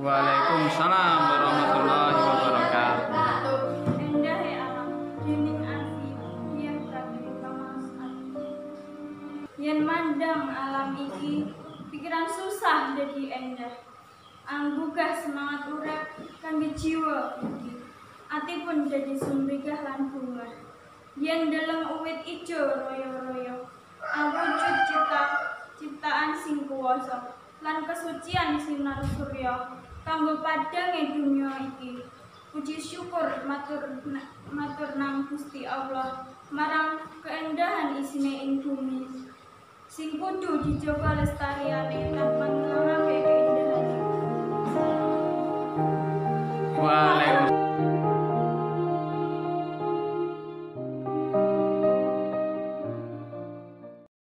Waalaikumsalam warahmatullahi wabarakatuh. Endah alam dening arti yen kabeh pamasat. Yen mandang alam iki pikiran susah dadi endah. Anggugah semangat urip kangge jiwa iki. Ati pun dadi sumbegah lan bunga. Yen deleng uwit ijo royo-royo. Awujud ciptaan sing kuwasa lan kesucian sinar surya kanggo padange dunya iki. Puji syukur matur nang Gusti Allah marang keendahan isine ing bumi sing kudu dijaga lestariane tanpa ngilangake